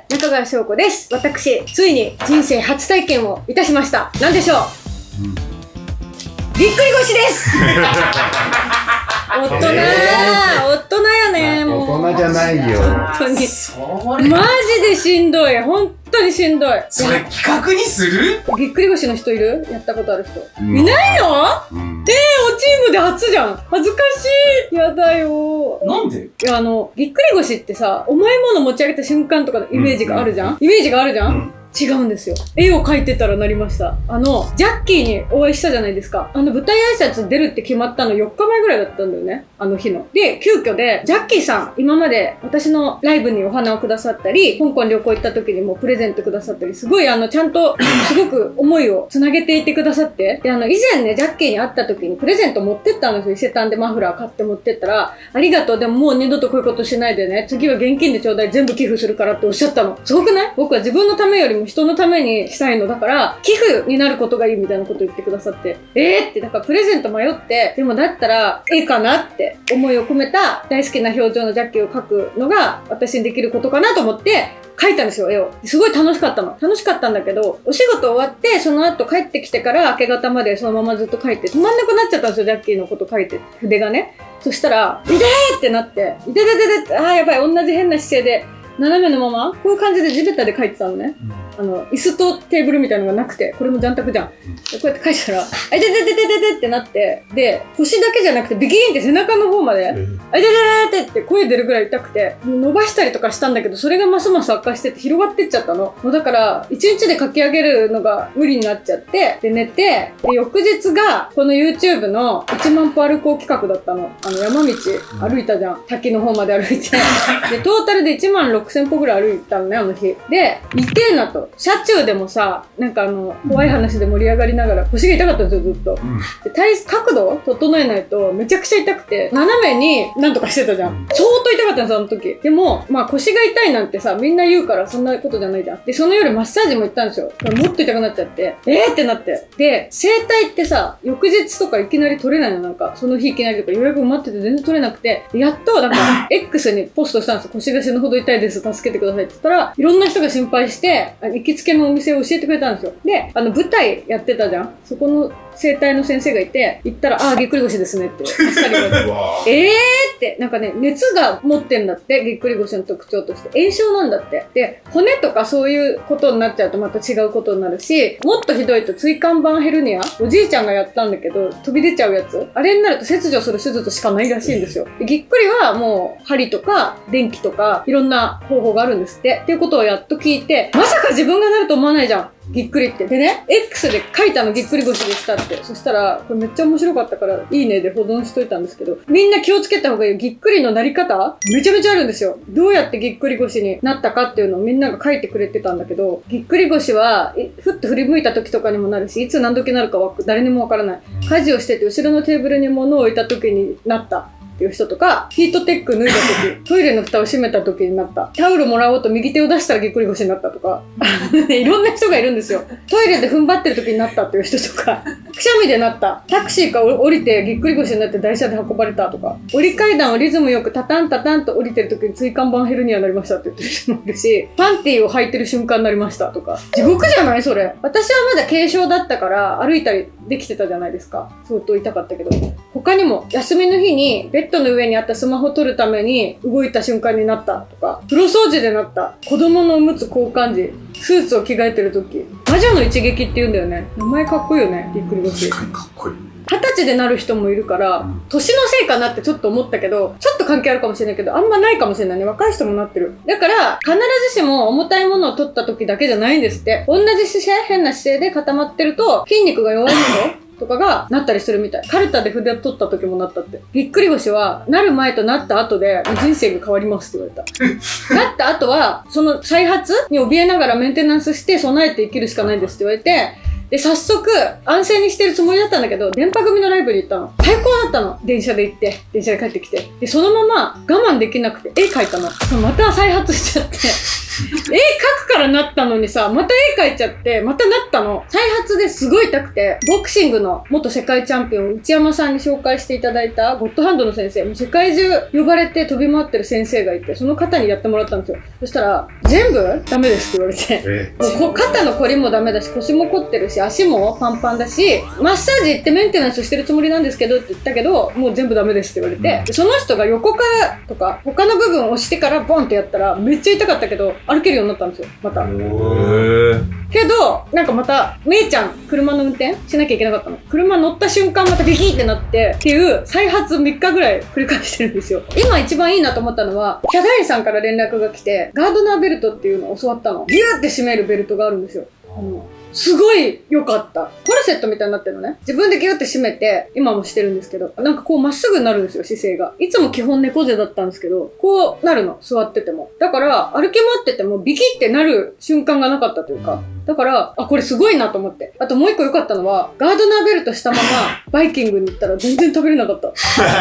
中川翔子です。私、ついに人生初体験をいたしました。何でしょう、ぎっくり腰です大人やね。もう大人じゃないよ。 本当にマジでしんどい。本当にしんどい。 それ企画にする？ ぎっくり腰の人いる？やったことある人いないの？おチームで初じゃん。恥ずかしい。やだよ。 なんで？ いや、ぎっくり腰ってさ、重いもの持ち上げた瞬間とかのイメージがあるじゃん。イメージがあるじゃん。違うんですよ。絵を描いてたらなりました。ジャッキーにお会いしたじゃないですか。舞台挨拶出るって決まったの4日前ぐらいだったんだよね。あの日の。で、急遽で、ジャッキーさん、今まで私のライブにお花をくださったり、香港旅行行った時にもプレゼントくださったり、すごいちゃんと、すごく思いをつなげていてくださって。で、以前ね、ジャッキーに会った時にプレゼント持ってったんですよ。伊勢丹でマフラー買って持ってったら、ありがとう。でももう二度とこういうことしないでね。次は現金でちょうだい。全部寄付するからっておっしゃったの。すごくない？僕は自分のためよりも人のためにしたいのだから、寄付になることがいいみたいなこと言ってくださって。って、だからプレゼント迷って、でもだったら、絵かなって思いを込めた大好きな表情のジャッキーを描くのが私にできることかなと思って、描いたんですよ、絵を。すごい楽しかったの。楽しかったんだけど、お仕事終わって、その後帰ってきてから明け方までそのままずっと描いて、止まんなくなっちゃったんですよ、ジャッキーのこと描いて、筆がね。そしたら、痛いってなって、痛い痛い痛い痛い、やばい、同じ変な姿勢で、斜めのまま、こういう感じで地べたで描いてたのね。椅子とテーブルみたいなのがなくて、これも残卓じゃん。でこうやって描いたら、痛い痛い痛い痛い痛いってなって、で、腰だけじゃなくてビキーンって背中の方まで、痛い痛い痛いって声出るぐらい痛くて、伸ばしたりとかしたんだけど、それがますます悪化してって広がってっちゃったの。もうだから、1日で書き上げるのが無理になっちゃって、で、寝て、で、翌日が、この YouTube の1万歩歩こう企画だったの。山道歩いたじゃん。滝の方まで歩いて。で、トータルで1万6000歩ぐらい歩いたのね、あの日。で、痛えなと。車中でもさ、なんか怖い話で盛り上がりながら、腰が痛かったんですよ、ずっと。で、角度を整えないと、めちゃくちゃ痛くて、斜めになんとかしてたじゃん。相当痛かったんですよ、あの時。でも、まあ腰が痛いなんてさ、みんな言うからそんなことじゃないじゃん。で、その夜マッサージも行ったんですよ。もっと痛くなっちゃって、ってなって。で、整体ってさ、翌日とかいきなり取れないの、なんか、その日いきなりとか予約待ってて全然取れなくて、やっと、なんか、X にポストしたんですよ。腰が死ぬほど痛いです、助けてくださいって言ったら、いろんな人が心配して、行きつけのお店を教えてくれたんですよ。で、舞台やってたじゃん。そこの整体の先生がいて、行ったら、ぎっくり腰ですねって、あっさり言われて。って、なんかね、熱が持ってんだって、ぎっくり腰の特徴として。炎症なんだって。で、骨とかそういうことになっちゃうとまた違うことになるし、もっとひどいと椎間板ヘルニア、おじいちゃんがやったんだけど、飛び出ちゃうやつ。あれになると切除する手術しかないらしいんですよ。でぎっくりはもう、針とか、電気とか、いろんな方法があるんですって。っていうことをやっと聞いて、まさか自分がなると思わないじゃん。ぎっくりって。でね、X で書いたのぎっくり腰でしたって。そしたら、これめっちゃ面白かったから、いいねで保存しといたんですけど、みんな気をつけた方がいい。ぎっくりのなり方めちゃめちゃあるんですよ。どうやってぎっくり腰になったかっていうのをみんなが書いてくれてたんだけど、ぎっくり腰は、ふっと振り向いた時とかにもなるし、いつ何時なるか誰にもわからない。家事をしてて後ろのテーブルに物を置いた時になった。っていう人とか、ヒートテック脱いだ時、トイレの蓋を閉めた時になった。タオルもらおうと右手を出したらぎっくり腰になったとか、いろんな人がいるんですよ。トイレで踏ん張ってる時になったっていう人とか、くしゃみでなった。タクシーから降りてぎっくり腰になって台車で運ばれたとか、降り階段をリズムよくタタンタタンと降りてる時に椎間板ヘルニアになりましたって言ってる人もいるし、パンティーを履いてる瞬間になりましたとか、地獄じゃないそれ。私はまだ軽症だったから歩いたりできてたじゃないですか。相当痛かったけど。他にも、休みの日にベッドの上にあったスマホを取るために動いた瞬間になったとか、風呂掃除でなった、子供のおむつ交換時、スーツを着替えてる時、魔女の一撃って言うんだよね。名前かっこいいよね、ぎっくり腰。 確かにかっこいい。 20歳でなる人もいるから、年のせいかなってちょっと思ったけど、ちょっと関係あるかもしれないけど、あんまないかもしれないね。若い人もなってる。だから、必ずしも重たいものを取った時だけじゃないんですって。同じ姿勢、変な姿勢で固まってると、筋肉が弱い人とかがなったりするみたい。カルタで筆を取った時もなったって。ぎっくり腰は、なる前となった後で人生が変わりますって言われた。なった後は、その再発に怯えながらメンテナンスして備えて生きるしかないですって言われて、で、早速、安静にしてるつもりだったんだけど、電波組のライブに行ったの。最高だったの。電車で行って、電車で帰ってきて。で、そのまま我慢できなくて絵描いたの。また再発しちゃって。絵描くからなったのにさ、また絵描いちゃって、またなったの。再発ですごい痛くて、ボクシングの元世界チャンピオン、内山さんに紹介していただいたゴッドハンドの先生、もう世界中呼ばれて飛び回ってる先生がいて、その方にやってもらったんですよ。そしたら、全部ダメですって言われて。もう肩の凝りもダメだし、腰も凝ってるし、足もパンパンだし、マッサージ行ってメンテナンスしてるつもりなんですけどって言ったけど、もう全部ダメですって言われて、でその人が横からとか、他の部分を押してからボンってやったら、めっちゃ痛かったけど、歩けるようになったんですよ、また。けど、なんかまた、姉ちゃん、車の運転しなきゃいけなかったの。車乗った瞬間またビキーってなって、っていう再発3日ぐらい繰り返してるんですよ。今一番いいなと思ったのは、ヒャダインさんから連絡が来て、ガードナーベルトっていうのを教わったの。ギューって締めるベルトがあるんですよ。すごい良かった。コルセットみたいになってるのね。自分でギューって締めて、今もしてるんですけど、なんかこうまっすぐになるんですよ、姿勢が。いつも基本猫背だったんですけど、こうなるの、座ってても。だから、歩き回っててもビキってなる瞬間がなかったというか、だから、あ、これすごいなと思って。あともう一個良かったのは、ガードナーベルトしたまま、バイキングに行ったら全然食べれなかった。それが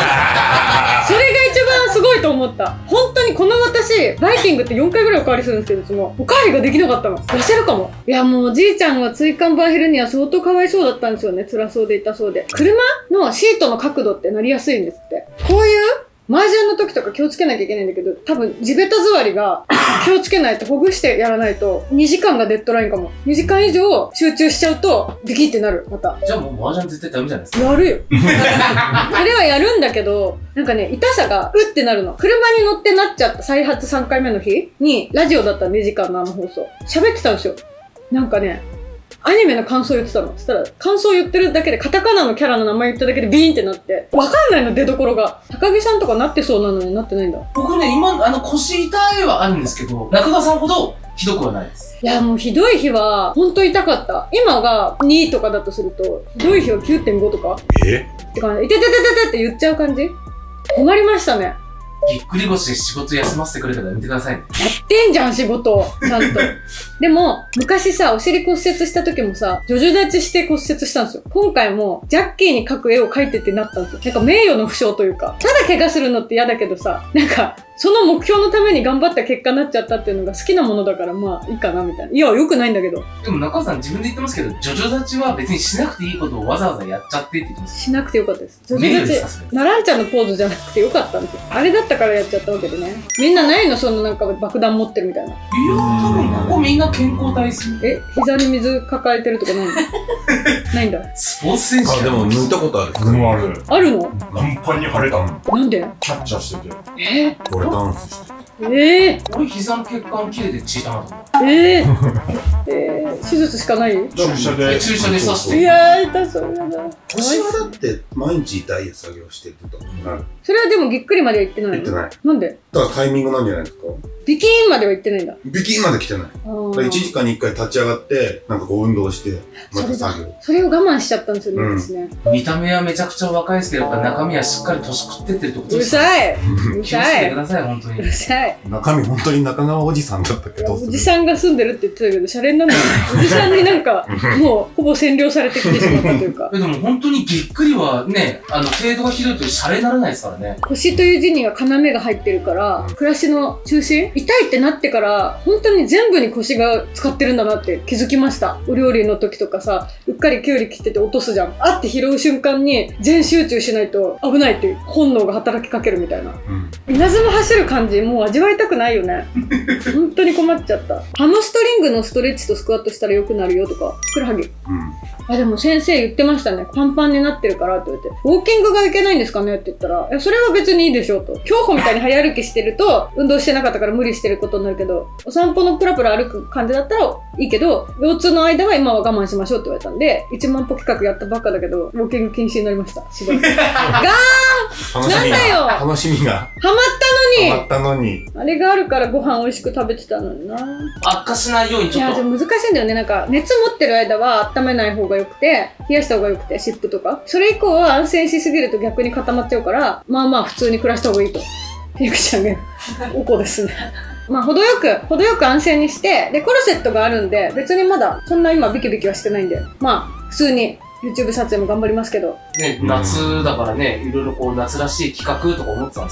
一番すごいと思った。本当にこの私、バイキングって4回ぐらいおかわりするんですけど、いつも。おかわりができなかったの。痩せるかも。いや、もうおじいちゃんは椎間板ヘルニア相当かわいそうだったんですよね。辛そうで痛そうで。車のシートの角度ってなりやすいんですって。こういう麻雀の時とか気をつけなきゃいけないんだけど、多分地べた座りが気をつけないとほぐしてやらないと2時間がデッドラインかも。2時間以上集中しちゃうとビキってなる、また。 じゃあもう麻雀絶対ダメじゃないですか。 やるよ。それはやるんだけど、なんかね、痛さがうってなるの。車に乗ってなっちゃった再発3回目の日に、ラジオだった2時間の生放送。喋ってたんですよ。なんかね、アニメの感想言ってたの。そしたら、感想言ってるだけで、カタカナのキャラの名前言っただけでビーンってなって、わかんないの、出所が。高木さんとかなってそうなのになってないんだ。 僕ね、今、腰痛いはあるんですけど、中川さんほどひどくはないです。 いや、もうひどい日は、ほんと痛かった。今が2とかだとすると、ひどい日は 9.5 とかって感じ。いてててててって言っちゃう感じ。困りましたね。 ぎっくり腰で仕事休ませてくれたらやめてくださいね。 やってんじゃん、仕事。ちゃんと。でも、昔さ、お尻骨折した時もさ、ジョジョ立ちして骨折したんですよ。今回も、ジャッキーに描く絵を描いてってなったんですよ。なんか名誉の負傷というか、ただ怪我するのって嫌だけどさ、なんか、その目標のために頑張った結果になっちゃったっていうのが好きなものだからまあいいかなみたいな。いや、良くないんだけど。 でも中川さん自分で言ってますけど、ジョジョ立ちは別にしなくていいことをわざわざやっちゃってって言ってます。 しなくてよかったです。ジョジョ立ち、ナランちゃんのポーズじゃなくてよかったんですよ。あれだったからやっちゃったわけでね。みんなないのそのなんか爆弾持ってるみたいな。 いや、多分ここみんな健康体質。 膝に水抱えてるとかないのないんだ。 スポーツ選手。 あ、でも抜いたことある。 ある。 あるの？ パンパンに腫れたの。 なんで？ キャッチャーしてて。 俺ダンスしてて。 俺膝の血管切れて血たなと思う。 手術しかない？ 注射で刺して。 いやー、痛そうだな。 腰はだって毎日痛い作業してるとなる。 それはでもぎっくりまでは行ってないの？ 行ってない。 なんで？ だからタイミングなんじゃないですか。 ビキーンまでは行ってないんだ。 ビキンまで来てない。1時間に1回立ち上がって、なんかこう運動して、また作業。 それを我慢しちゃったんですよね、私ね。 見た目はめちゃくちゃ若いですけど、やっぱ中身はしっかり年食ってってるってことうるですか？ さい。うる気をつさい。 けてください、本当に。 うるさい。 中身本当に中川おじさんだったけど。 おじさんが住んでるって言ってたけど、シャレになんない。おじさんになんか、もうほぼ占領されてきてしまったというか。 でも本当にぎっくりはね、程度がひどいとシャレにならないですからね。 腰という字には要が入ってるから、暮らしの中心痛いってなってから、本当に全部に腰が使ってるんだなって気づきました。お料理の時とかさ、うっかりきゅうり切ってて落とすじゃん。あって拾う瞬間に全集中しないと危ないっていう本能が働きかけるみたいな。稲妻走る感じ、もう味わいたくないよね。本当に困っちゃった。ハムストリングのストレッチとスクワットしたら良くなるよとか、ふくらはぎ。あ、でも先生言ってましたね。パンパンになってるからって言って。ウォーキングがいけないんですかねって言ったら、いや、それは別にいいでしょうと。競歩みたいに早歩きしてると、運動してなかったから無理してることになるけど、お散歩のプラプラ歩く感じだったらいいけど、腰痛の間は今は我慢しましょうって言われたんで、1万歩企画やったばっかだけど、ウォーキング禁止になりました。しばらく。ガーンなんだよ楽しみが。 ハマったのにあれがあるからご飯美味しく食べてたのにな。 悪化しないようにちょっと。 いや、でも難しいんだよね。なんか、熱持ってる間は温めない方が良くて、冷やした方が良くて、湿布とか。それ以降は安静しすぎると逆に固まっちゃうから、まあまあ普通に暮らした方がいいと。ピクちゃんが、おこですね。まあ、程よく安静にして、で、コルセットがあるんで、別にまだ、そんな今ビキビキはしてないんで、まあ、普通に YouTube 撮影も頑張りますけど。 ね、夏だからね、いろいろこう夏らしい企画とか思ってたんですけど。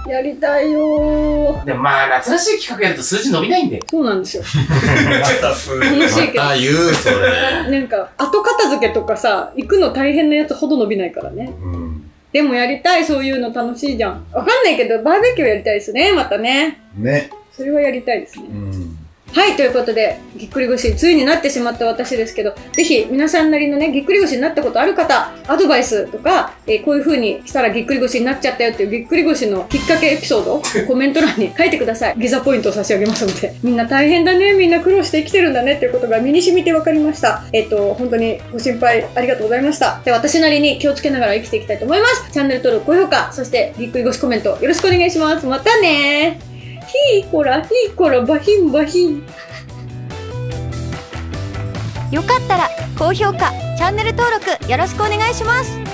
やりたいよー。 でもまあ、夏らしい企画やると数字伸びないんで。 そうなんですよ。 またす楽しいけど。 あ、言う、それ。 なんか、後片付けとかさ、行くの大変なやつほど伸びないからね。 うん。 でもやりたい、そういうの楽しいじゃん。わかんないけど、バーベキューやりたいですね、またね。 ね。 それはやりたいですね。 うん。 はい、ということで、ぎっくり腰、ついになってしまった私ですけど、ぜひ皆さんなりのね、ぎっくり腰になったことある方、アドバイスとか、こういう風にしたらぎっくり腰になっちゃったよっていうぎっくり腰のきっかけエピソードをコメント欄に書いてください。ギザポイントを差し上げますので。みんな大変だね、みんな苦労して生きてるんだねっていうことが身に染みて分かりました。本当にご心配ありがとうございました。で、私なりに気をつけながら生きていきたいと思います。チャンネル登録、高評価、そしてぎっくり腰コメントよろしくお願いします。またねー。ひーこら、バヒンバヒン。 よかったら高評価、チャンネル登録よろしくお願いします。